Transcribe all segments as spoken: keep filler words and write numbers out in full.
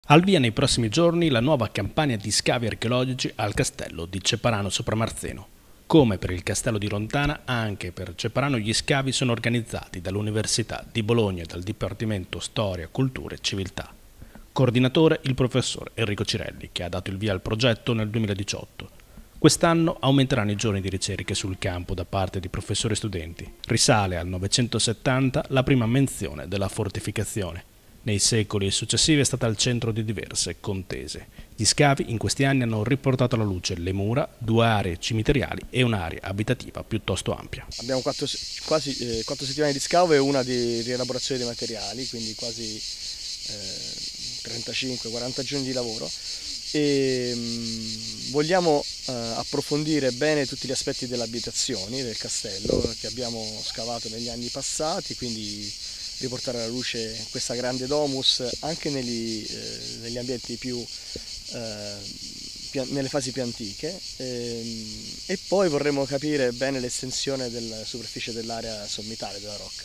Al via nei prossimi giorni la nuova campagna di scavi archeologici al castello di Ceparano Sopramarzeno. Come per il castello di Lontana, anche per Ceparano gli scavi sono organizzati dall'Università di Bologna e dal Dipartimento Storia, Cultura e Civiltà. Coordinatore il professor Enrico Cirelli, che ha dato il via al progetto nel duemiladiciotto. Quest'anno aumenteranno i giorni di ricerche sul campo da parte di professori e studenti. Risale al novecentosettanta la prima menzione della fortificazione. Nei secoli successivi è stata al centro di diverse contese. Gli scavi in questi anni hanno riportato alla luce le mura, due aree cimiteriali e un'area abitativa piuttosto ampia. Abbiamo quattro, quasi eh, quattro settimane di scavo e una di rielaborazione dei materiali, quindi quasi eh, trentacinque quaranta giorni di lavoro. E mh, vogliamo eh, approfondire bene tutti gli aspetti delle abitazioni del castello che abbiamo scavato negli anni passati, quindi riportare alla luce questa grande domus anche negli, eh, negli ambienti più, eh, più, nelle fasi più antiche, ehm, e poi vorremmo capire bene l'estensione della superficie dell'area sommitale della rocca.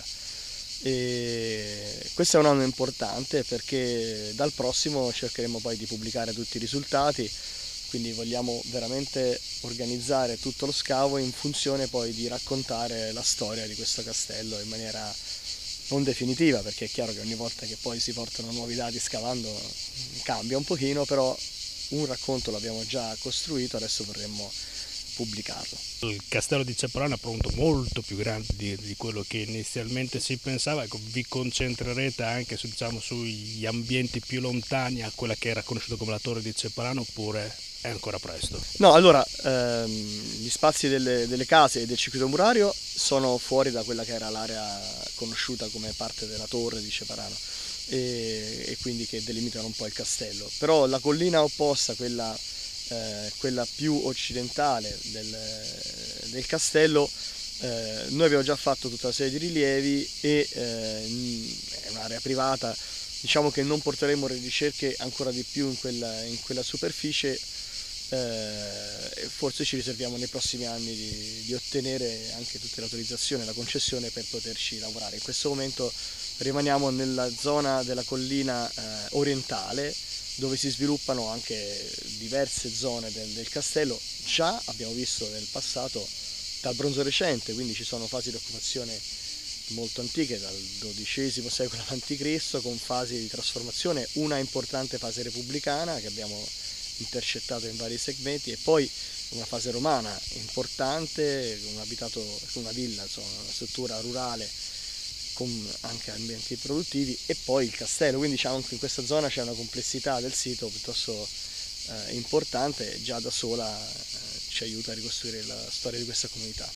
E questo è un anno importante perché dal prossimo cercheremo poi di pubblicare tutti i risultati, quindi vogliamo veramente organizzare tutto lo scavo in funzione poi di raccontare la storia di questo castello in maniera non definitiva, perché è chiaro che ogni volta che poi si portano nuovi dati scavando cambia un pochino, però un racconto l'abbiamo già costruito, adesso vorremmo pubblicarlo. Il castello di Ceparano è appunto molto più grande di, di quello che inizialmente si pensava. Ecco, vi concentrerete anche su, diciamo, sugli ambienti più lontani a quella che era conosciuta come la torre di Ceparano, oppure è ancora presto? No, allora ehm, gli spazi delle, delle case e del circuito murario sono fuori da quella che era l'area conosciuta come parte della torre di Ceparano e, e quindi che delimitano un po' il castello, però la collina opposta, quella, eh, quella più occidentale del, del castello, eh, noi abbiamo già fatto tutta una serie di rilievi e eh, è un'area privata, diciamo che non porteremo le ricerche ancora di più in quella, in quella superficie. Eh, forse ci riserviamo nei prossimi anni di, di ottenere anche tutte le autorizzazioni e la concessione per poterci lavorare. In questo momento rimaniamo nella zona della collina eh, orientale, dove si sviluppano anche diverse zone del, del castello. Già abbiamo visto nel passato dal bronzo recente, quindi ci sono fasi di occupazione molto antiche, dal dodicesimo secolo avanti Cristo, con fasi di trasformazione, una importante fase repubblicana che abbiamo intercettato in vari segmenti, e poi una fase romana importante, un abitato, una villa, insomma, una struttura rurale con anche ambienti produttivi, e poi il castello. Quindi diciamo che in questa zona c'è una complessità del sito piuttosto eh, importante, già da sola eh, ci aiuta a ricostruire la storia di questa comunità.